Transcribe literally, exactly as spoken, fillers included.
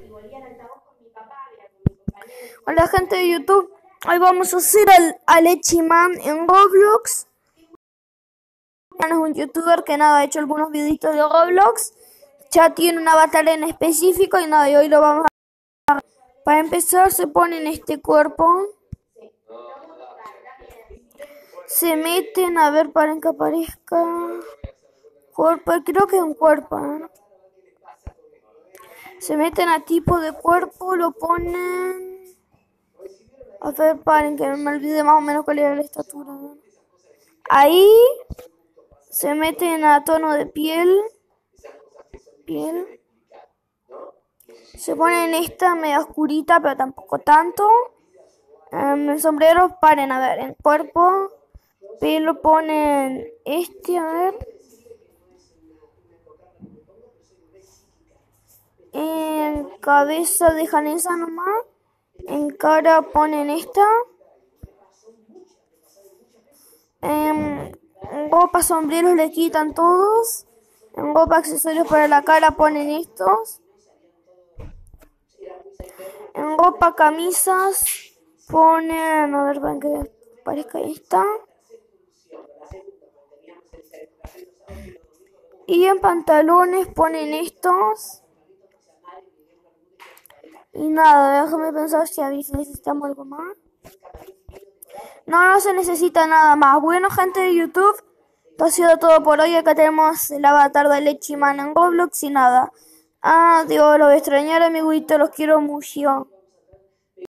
Hola gente de YouTube, hoy vamos a hacer al, al Lechiman en Roblox. Es un youtuber que nada ha hecho algunos videitos de Roblox. Ya tiene un avatar en específico y nada, y hoy lo vamos a... Para empezar se pone en este cuerpo. Se meten, a ver, para que aparezca. Cuerpo, creo que es un cuerpo, ¿eh? Se meten a tipo de cuerpo, lo ponen... A ver, paren, que me olvide más o menos cuál era la estatura. Ahí se meten a tono de piel. Piel. Se ponen esta media oscurita, pero tampoco tanto. Um, el sombrero, paren, a ver, en cuerpo. Pelo ponen este, a ver. En cabeza dejan esa nomás. En cara ponen esta. En ropa, sombreros le quitan todos. En ropa, accesorios para la cara ponen estos. En ropa, camisas ponen, a ver, para que parezca esta. Y en pantalones ponen estos. Y nada, déjame pensar si necesitamos algo más. No, no se necesita nada más. Bueno, gente de YouTube, esto ha sido todo por hoy. Acá tenemos el avatar de Lechiman en Roblox y nada. Adiós, los voy a extrañar, amiguitos, los quiero mucho.